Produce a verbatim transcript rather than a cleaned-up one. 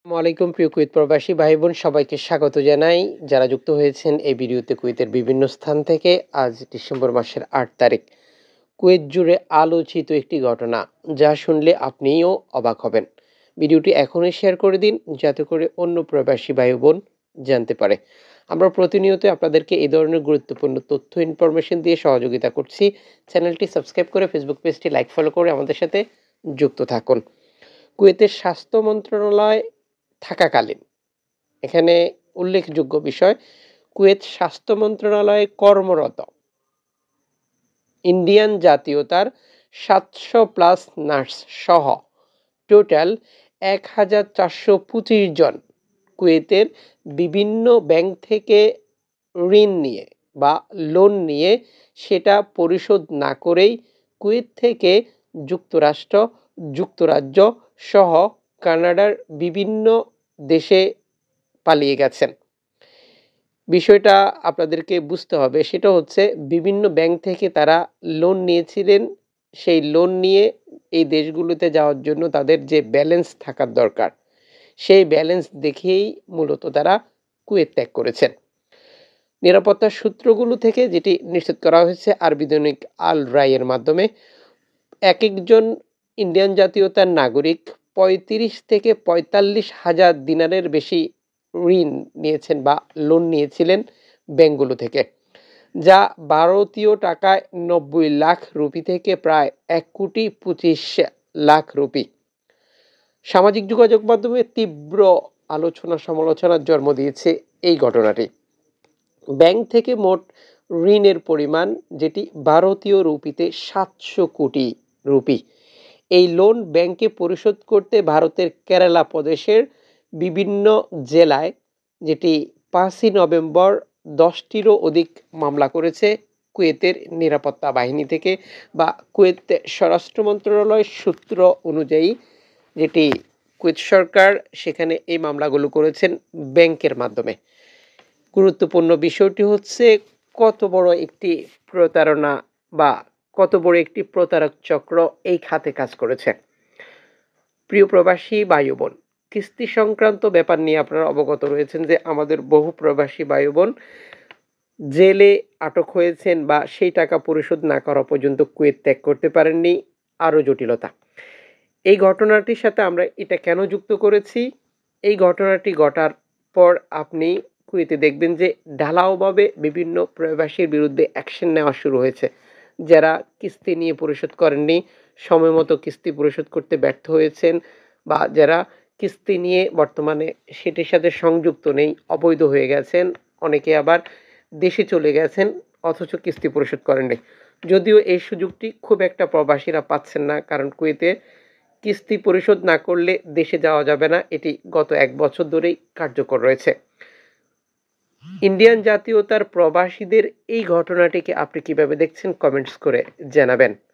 ওয়ালাইকুম প্রিয় কুয়েত প্রবাসী ভাই বোন সবাইকে স্বাগত জানাই। যারা যুক্ত হয়েছেন এই ভিডিওতে কুয়েতের বিভিন্ন স্থান থেকে, আজ ডিসেম্বর মাসের আট তারিখ, কুয়েত জুড়ে আলোচিত একটি ঘটনা যা শুনলে আপনিও অবাক হবেন। ভিডিওটি এখনই শেয়ার করে দিন যাতে করে অন্য প্রবাসী ভাই বোন জানতে পারে। আমরা প্রতিনিয়ত আপনাদেরকে এই ধরনের গুরুত্বপূর্ণ তথ্য ইনফরমেশন দিয়ে সহযোগিতা করছি। চ্যানেলটি সাবস্ক্রাইব করে ফেসবুক পেজটি লাইক ফলো করে আমাদের সাথে যুক্ত থাকুন। কুয়েতের স্বাস্থ্য মন্ত্রণালয় থাকাকালীন, এখানে উল্লেখযোগ্য বিষয়, কুয়েত স্বাস্থ্য মন্ত্রণালয়ে কর্মরত ইন্ডিয়ান জাতীয়তার সাতশো প্লাস নার্স সহ টোটাল এক হাজার চারশো পঁচিশ জন কুয়েতের বিভিন্ন ব্যাংক থেকে ঋণ নিয়ে বা লোন নিয়ে সেটা পরিশোধ না করেই কুয়েত থেকে যুক্তরাষ্ট্র, যুক্তরাজ্য সহ কানাডার বিভিন্ন দেশে পালিয়ে গেছেন। বিষয়টা আপনাদেরকে বুঝতে হবে, সেটা হচ্ছে বিভিন্ন ব্যাংক থেকে তারা লোন নিয়েছিলেন। সেই লোন নিয়ে এই দেশগুলোতে যাওয়ার জন্য তাদের যে ব্যালেন্স থাকার দরকার, সেই ব্যালেন্স দেখেই মূলত তারা কুয়েত ত্যাগ করেছেন। নিরাপত্তার সূত্রগুলো থেকে যেটি নিশ্চিত করা হয়েছে আরবি দৈনিক আল রায়ের মাধ্যমে, এক একজন ইন্ডিয়ান জাতীয়তার নাগরিক পঁয়ত্রিশ থেকে পঁয়তাল্লিশ হাজার দিনারের বেশি ঋণ নিয়েছেন বা লোন নিয়েছিলেন ব্যাংকগুলো থেকে, যা ভারতীয় টাকায় নব্বই লাখ রুপি থেকে প্রায় এক কোটি পঁচিশ লাখ রুপি। সামাজিক যোগাযোগ মাধ্যমে তীব্র আলোচনা সমালোচনার জন্ম দিয়েছে এই ঘটনাটি। ব্যাংক থেকে মোট ঋণের পরিমাণ, যেটি ভারতীয় রুপিতে সাতশো কোটি রুপি। এই লোন ব্যাংকে পরিশোধ করতে ভারতের কেরালা প্রদেশের বিভিন্ন জেলায়, যেটি পাঁচই নভেম্বর দশটিরও অধিক মামলা করেছে কুয়েতের নিরাপত্তা বাহিনী থেকে বা কুয়েত স্বরাষ্ট্র মন্ত্রণালয় সূত্র অনুযায়ী, যেটি কুয়েত সরকার সেখানে এই মামলাগুলো করেছেন ব্যাংকের মাধ্যমে। গুরুত্বপূর্ণ বিষয়টি হচ্ছে কত বড় একটি প্রতারণা বা কত বড় একটি প্রতারক চক্র এই খাতে কাজ করেছে। প্রিয় প্রবাসী ভাই বোন, কিস্তি সংক্রান্ত ব্যাপার নিয়ে আপনারা অবগত রয়েছেন যে আমাদের বহু প্রবাসী ভাই বোন জেলে আটক হয়েছেন বা সেই টাকা পরিশোধ না করা পর্যন্ত কুয়েত ত্যাগ করতে পারেননি। আরও জটিলতা, এই ঘটনাটির সাথে আমরা এটা কেন যুক্ত করেছি? এই ঘটনাটি ঘটার পর আপনি কুয়েতে দেখবেন যে ঢালাওভাবে বিভিন্ন প্রবাসীর বিরুদ্ধে অ্যাকশন নেওয়া শুরু হয়েছে। যারা কিস্তি নিয়ে পরিশোধ করেননি, সময় মতো কিস্তি পরিশোধ করতে ব্যর্থ হয়েছেন, বা যারা কিস্তি নিয়ে বর্তমানে সেটির সাথে সংযুক্ত নেই, অবৈধ হয়ে গেছেন, অনেকে আবার দেশে চলে গেছেন অথচ কিস্তি পরিশোধ করেননি। যদিও এই সুযোগটি খুব একটা প্রবাসীরা পাচ্ছেন না, কারণ কুয়েতে কিস্তি পরিশোধ না করলে দেশে যাওয়া যাবে না, এটি গত এক বছর ধরেই কার্যকর রয়েছে। ইন্ডিয়ান জাতীয়তার প্রবাসীদের এই ঘটনাটিকে আপনি কিভাবে দেখছেন কমেন্টস করে জানাবেন।